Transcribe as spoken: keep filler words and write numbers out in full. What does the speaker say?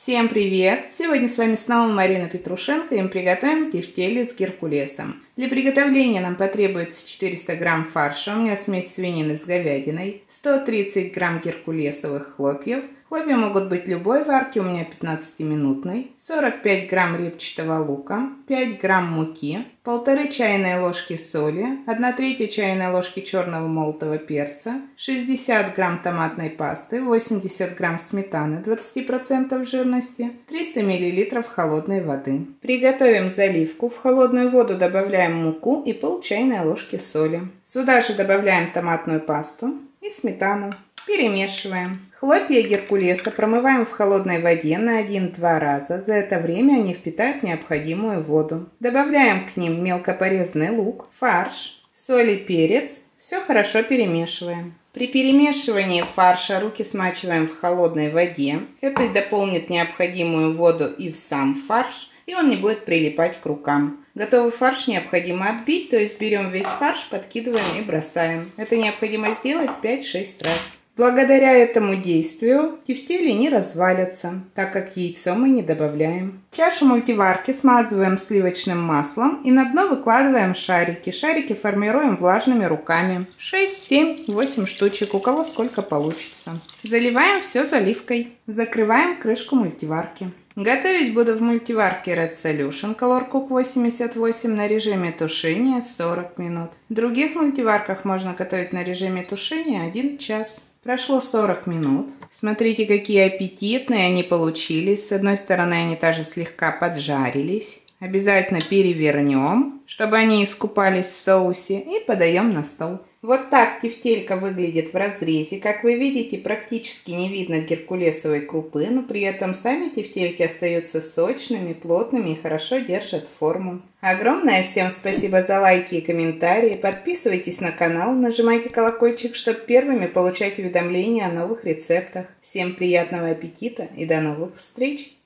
Всем привет! Сегодня с вами снова Марина Петрушенко, и мы приготовим тефтели с геркулесом. Для приготовления нам потребуется четыреста грамм фарша, у меня смесь свинины с говядиной, сто тридцать грамм геркулесовых хлопьев, хлопья могут быть любой варки, у меня пятнадцатиминутной, сорок пять грамм репчатого лука, пять грамм муки, полторы чайные ложки соли, одна третья чайной ложки черного молотого перца, шестьдесят грамм томатной пасты, восемьдесят грамм сметаны двадцать процентов жирности, триста миллилитров холодной воды. Приготовим заливку. В холодную воду добавляем муку и пол чайной ложки соли. Сюда же добавляем томатную пасту и сметану. Перемешиваем. Хлопья геркулеса промываем в холодной воде на один-два раза. За это время они впитают необходимую воду. Добавляем к ним мелко порезанный лук, фарш, соль и перец. Все хорошо перемешиваем. При перемешивании фарша руки смачиваем в холодной воде. Это дополнит необходимую воду и в сам фарш, и он не будет прилипать к рукам. Готовый фарш необходимо отбить, то есть берем весь фарш, подкидываем и бросаем. Это необходимо сделать пять-шесть раз. Благодаря этому действию тефтели не развалятся, так как яйцо мы не добавляем. Чашу мультиварки смазываем сливочным маслом и на дно выкладываем шарики. Шарики формируем влажными руками. шесть, семь, восемь штучек, у кого сколько получится. Заливаем все заливкой. Закрываем крышку мультиварки. Готовить буду в мультиварке Red Solution Color Cook восемьдесят восемь на режиме тушения сорок минут. В других мультиварках можно готовить на режиме тушения один час. Прошло сорок минут. Смотрите, какие аппетитные они получились. С одной стороны они даже слегка поджарились. Обязательно перевернем, чтобы они искупались в соусе, и подаем на стол. Вот так тефтелька выглядит в разрезе. Как вы видите, практически не видно геркулесовой крупы, но при этом сами тефтельки остаются сочными, плотными и хорошо держат форму. Огромное всем спасибо за лайки и комментарии. Подписывайтесь на канал, нажимайте колокольчик, чтобы первыми получать уведомления о новых рецептах. Всем приятного аппетита и до новых встреч!